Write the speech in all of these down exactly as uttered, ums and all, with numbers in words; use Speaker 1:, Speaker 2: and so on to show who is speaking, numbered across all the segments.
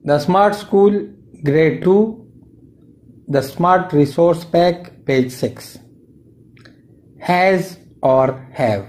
Speaker 1: The Smart School, Grade two, The Smart Resource Pack, page six. Has और have.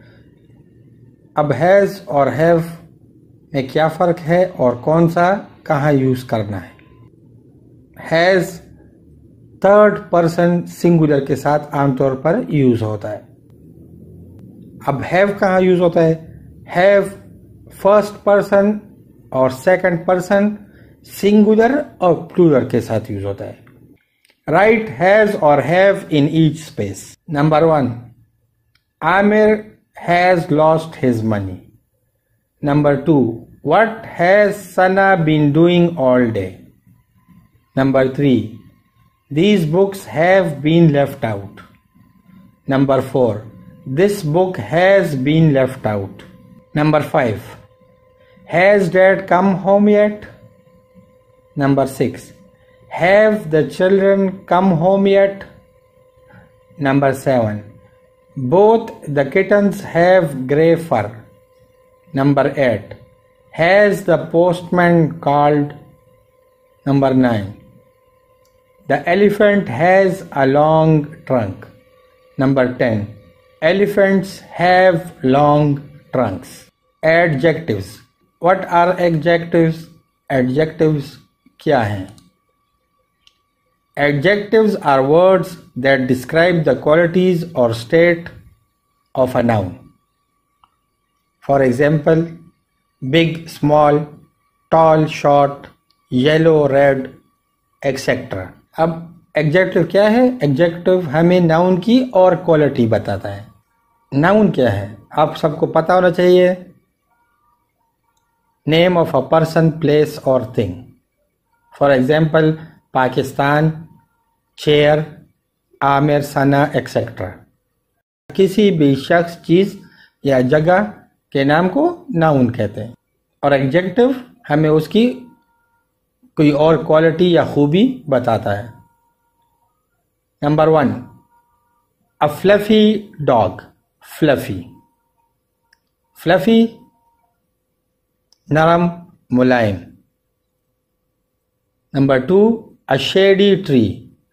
Speaker 1: अब has और have में क्या फ़र्क है और कौन सा कहाँ यूज़ करना है? has थर्ड पर्सन सिंगुलर के साथ आमतौर पर यूज़ होता है। अब have कहाँ यूज़ होता है? have फर्स्ट पर्सन और सेकंड पर्सन सिंगुलर और प्लूरल के साथ यूज होता है। राइट हैज और have in each space. Number one, Aamir has lost his money. Number two, what has Sana been doing all day. Number three, these books have been left out. Number four, this book has been left out. Number five, has dad come home yet? Number six, have the children come home yet? Number seven, both the kittens have grey fur. Number eight, has the postman called? Number nine, the elephant has a long trunk. Number ten, elephants have long trunks. Adjectives. What are adjectives? Adjectives क्या हैं? Adjectives are words that describe the qualities or state of a noun. For example, big, small, tall, short, yellow, red, et cetera. अब adjective क्या है? Adjective हमें noun की और quality बताता है। Noun क्या है? आप सबको पता होना चाहिए। Name of a person, place or thing. For example, Pakistan, chair, Aamir, Sana, et cetera. किसी भी शख्स, चीज या जगह के नाम को नाउन कहते हैं और एडजेक्टिव हमें उसकी कोई और क्वालिटी या खूबी बताता है। Number one, a fluffy dog. Fluffy fluffy नरम, मुलायम। Number two, a shady tree.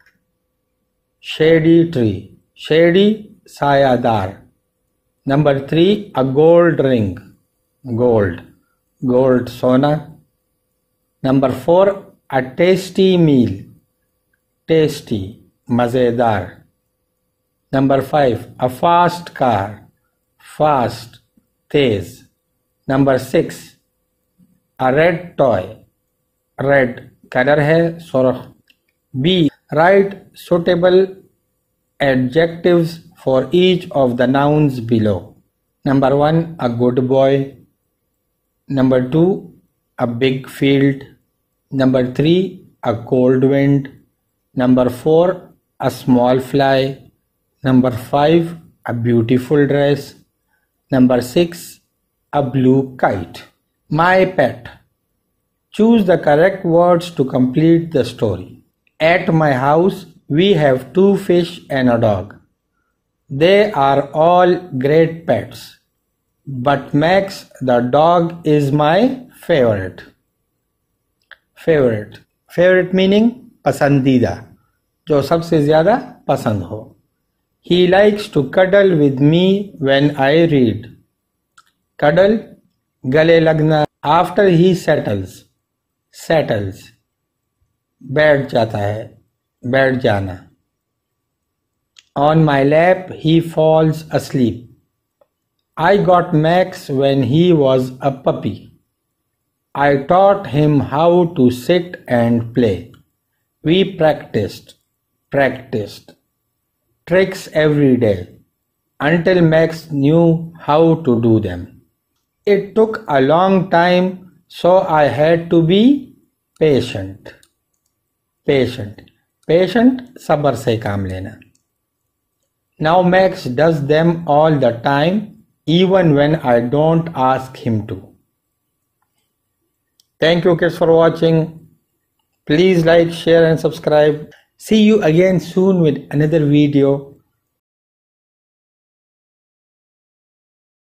Speaker 1: Shady tree, shady सायादार। Number three, a gold ring. Gold, gold सोना। Number four, a tasty meal. Tasty मज़ेदार। Number five, a fast car. Fast तेज। Number six, a red toy. Red colour है, सुर्ख। B, write suitable adjectives for each of the nouns below. Number one, a good boy. Number two, a big field. Number three, a cold wind. Number four, a small fly. Number five, a beautiful dress. Number six, a blue kite. My pet. Choose the correct words to complete the story. At my house, we have two fish and a dog. They are all great pets. But Max, the dog, is my favorite. Favorite. Favorite meaning पसंदीदा, जो सबसे ज़्यादा पसंद हो। He likes to cuddle with me when I read. Cuddle, गले लगना। After he settles, settles, बैठ जाता है, बैठ जाना। On my lap, he falls asleep. I got Max when he was a puppy. I taught him how to sit and play. We practiced, practiced. Tricks every day until Max knew how to do them. It took a long time, so I had to be patient. Patient. Patient, सब्र से काम लेना. Now Max does them all the time, even when I don't ask him to. Thank you kids for watching. Please like, share and subscribe. See you again soon with another video.